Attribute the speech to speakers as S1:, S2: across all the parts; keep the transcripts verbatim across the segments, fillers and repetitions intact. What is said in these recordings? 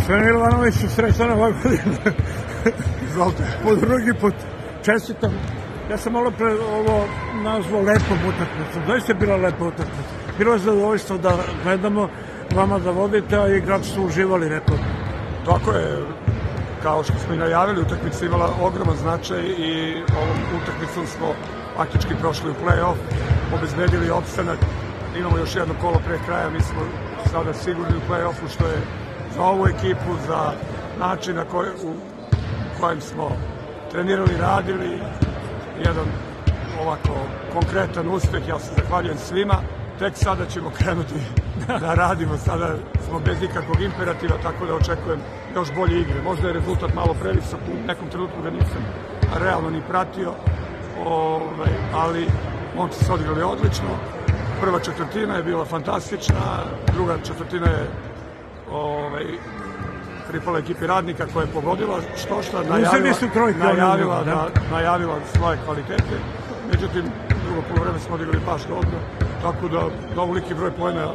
S1: Sve Milanoviću, srećan ovog godina.
S2: Izvolite.
S1: Po drugi put. Čestitam. Ja sam malo pre ovo nazvao lepom utakmicom. Doista je bila lepa utakmica. Bilo je zadovoljstvo da gledamo, vama da vodite, a igrači su uživali, rekao.
S2: Tako je. Kao što smo i najavili, utakmica imala ogroman značaj i ovom utakmicom smo faktički prošli u play-off, obezbedili opstanak. Imamo još jedno kolo pre kraja, mi smo sada sigurni u play-offu, što je za ovu ekipu, za način na koj, u kojem smo trenirali, radili, jedan ovako konkretan uspeh. Ja se zahvaljujem svima. Tek sada ćemo krenuti da radimo, sada smo bez ikakvog imperativa, tako da očekujem još bolje igre. Možda je rezultat malo previsok, u nekom trenutku ga nisam realno ni pratio, ovaj, ali momci su odigrali odlično. Prva četvrtina je bila fantastična, druga četvrtina je ovaj, pripala ekipi Radnika koja je pogodila što šta, najavila, najavila, da, najavila svoje kvalitete. Međutim, drugo polovreme smo odigrali baš dobro, tako da da ovoliki broj poena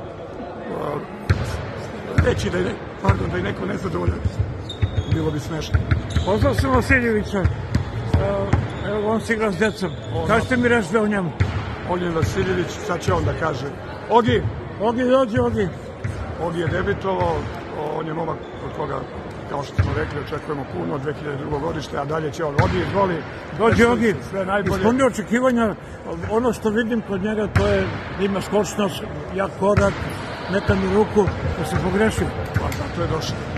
S2: reći da je, pardon, da je neko nezadovoljan, bilo bi smešno.
S1: Poznao sam Vasiljevića, evo on se igra s decom, kažete mi nešto o njemu?
S2: Ognjen Vasiljević, sad će on da kaže. Ogi!
S1: Ogi, dođi, Ogi!
S2: Ogi je debitovao, on je momak od koga, kao što smo rekli, očekujemo puno od dve hiljade druge godište, a dalje će on. Ogi, izvoli,
S1: dođi, Ogi!
S2: Sve najbolje.
S1: Ispunio očekivanja, ono što vidim kod njega, to je da ima skočnost, jak korak, neka mi ruku, da se pogrešio.
S2: Pa zato je došao.